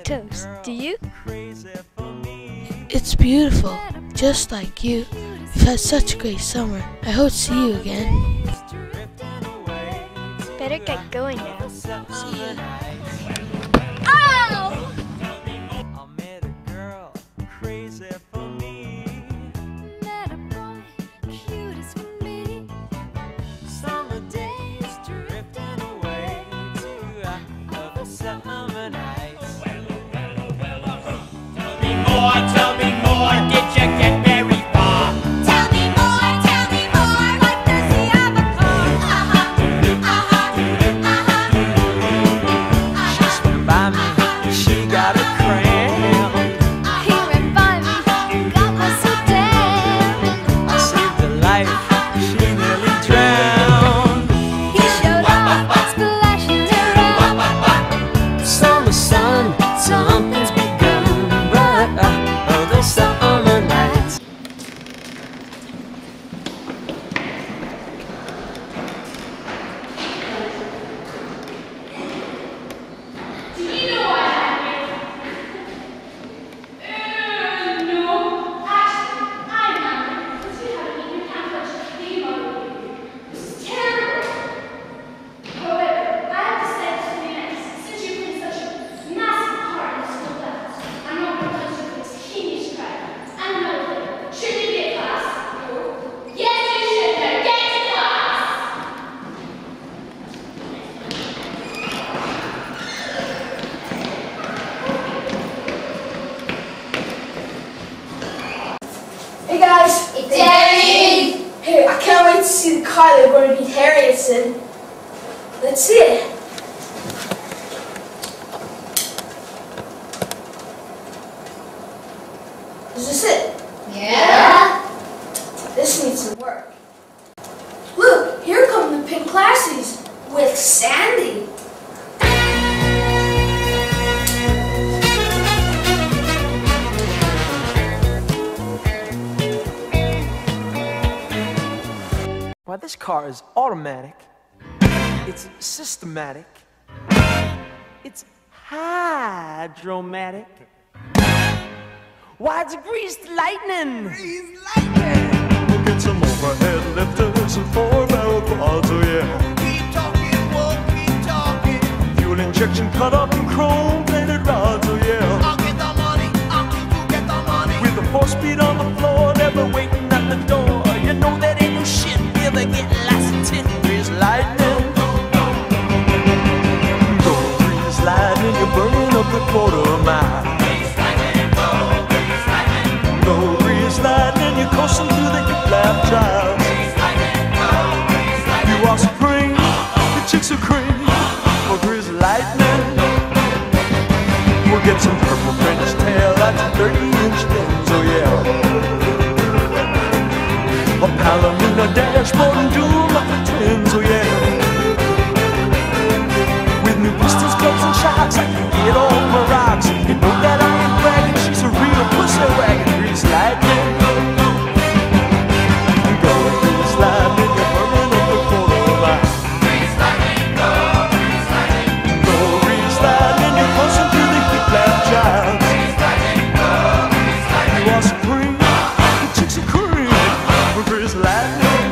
toast. Do you? It's beautiful, just like you. We've had such a great summer. I hope to see you again. Better get going now. See ya. Ow! Tell me more, did you get very far? Tell me more, like does he have a car? She swam by me, she got a cramp. He ran by me, got my so damn. I saved her life, she nearly drowned. He showed up, splashing around. Summer sun, something's begun. Oh, the summer nights. Do you know why I'm here? No. Actually, I'm not here because we haven't even had much thinking about it. This is terrible. However, I have decided to be nice since you played such a massive part in the school class. I'm not going to let you put teenage pride. I'm another thing. Should you be a class? Yes, you should. Then get to class. Hey guys! Daddy! Hey, I can't wait to see the car they're going to beat Harriet's in. Let's see it. Is this it? Yeah? This needs some work. Look, here come the pink classies with Sandy. Why, this car is automatic. It's systematic. It's hydromatic. Why, it's greased lightning. We'll get some overhead lifters and four-barrel quads, oh yeah. Keep talking, won't keep talking. Fuel injection cut up in chrome-plated rods, oh yeah. I'll get the money, I'll keep you get the money. With the 4-speed on the floor, never waiting at the door. You know that ain't no shit. Never get licensed. Grease lightning. Go grease lightning, you're burning up the quarter mile. Go grease lightning, you're coursing through the hip-lap trials. You are supreme, the chicks are cream. For grease lightning, we'll get some purple French tail lights and 30-inch fins, oh yeah. A Palomino dashboard and dual muffler twins, oh yeah. With new pistons, clubs and shocks, I can get off my rocks. You know that I ain't bragging, she's a real pussy wagon. Grease lightning, go grease lightning, you're burning up the quarter mile. Go grease lightning, you're pushing through the hip-lap child. You are supreme, the chicks are cream. Grease lightning.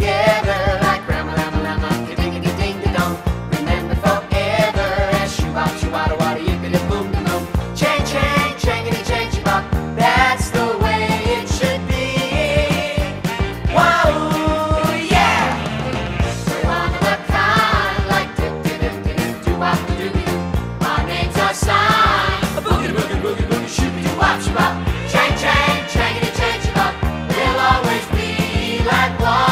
together like grandma, lama, lama, ding-a-ding-ding-dong. Remember forever as shoo-bop, shoo-wada, wada, yippity, boom, boom, boom. Chang, chang, changity, changey, bop. That's the way it should be. Wow, yeah. We're one of a kind, like dip-dip-dip-dip, doo-wop, doo-doo. Our names are signed. A boogie, boogie, boogie, boogie, shoo-doo-wop, shoo-bop. Chang, chang, changity, changey, bop. We'll always be like one.